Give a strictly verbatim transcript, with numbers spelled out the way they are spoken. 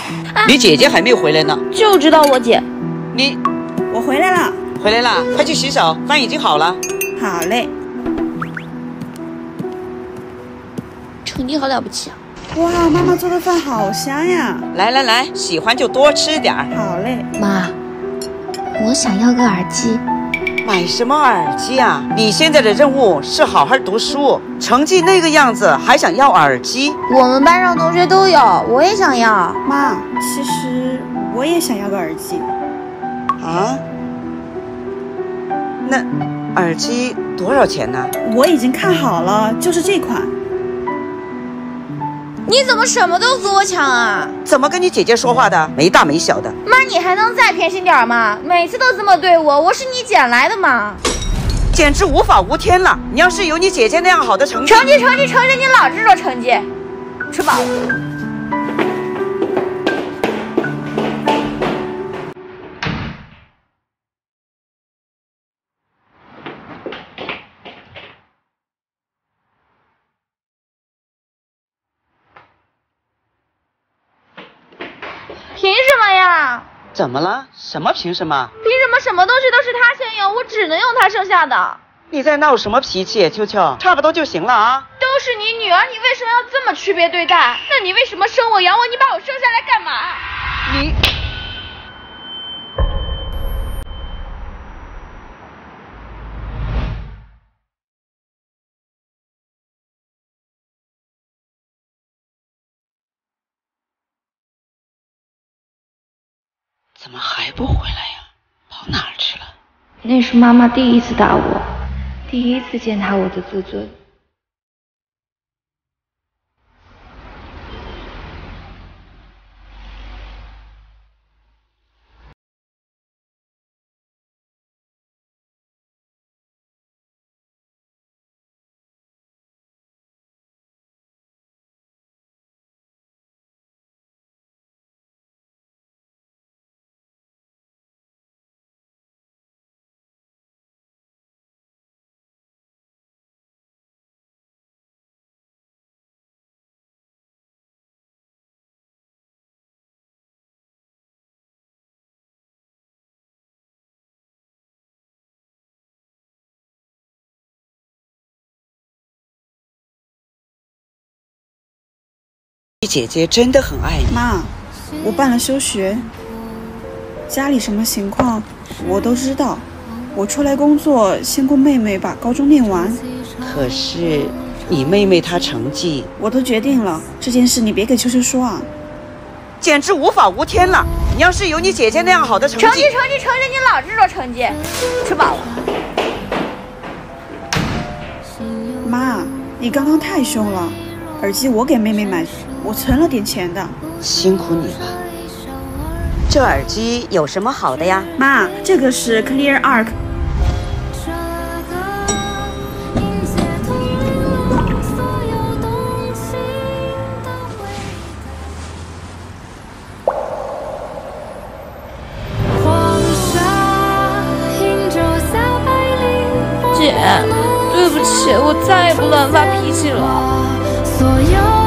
啊、你姐姐还没回来呢。 就知道我姐。 你， 我回来了。 回来了，快去洗手，饭已经好了。 好嘞。 成绩好了不起啊！ 哇，妈妈做的饭好香呀！ 来来来，喜欢就多吃点儿。 好嘞。 妈，我想要个耳机。 买什么耳机啊？你现在的任务是好好读书，成绩那个样子还想要耳机？ 我们班上同学都有，我也想要。 妈，其实我也想要个耳机。 啊？那耳机多少钱呢？ 我已经看好了，就是这款。 你怎么什么都和我抢啊？ 怎么跟你姐姐说话的？没大没小的。 妈，你还能再偏心点吗？每次都这么对我，我是你捡来的吗？ 简直无法无天了！你要是有你姐姐那样好的成绩， 成绩成绩成绩，你老知道成绩。吃饱了。凭什么呀？ 怎么了？什么凭什么？ 凭什么什么东西都是他先用，我只能用他剩下的？ 你在闹什么脾气，秋秋？差不多就行了啊。 都是你女儿，你为什么要这么区别对待？那你为什么生我养我？你把我生下来干嘛？ 你。怎么还不回来呀？跑哪儿去了？ 那是妈妈第一次打我，第一次践踏我的自尊。 你姐姐真的很爱你。 妈，我办了休学，家里什么情况我都知道。我出来工作，先供妹妹把高中念完。 可是你妹妹她成绩…… 我都决定了，这件事你别给秋秋说啊。 简直无法无天了！你要是有你姐姐那样好的成绩， 成绩成绩成绩，你老知道成绩。吃饱了。 妈，你刚刚太凶了，耳机我给妹妹买，我存了点钱的。 辛苦你了。这耳机有什么好的呀？ 妈，这个是 Clear Arc。 姐，对不起，我再也不乱发脾气了。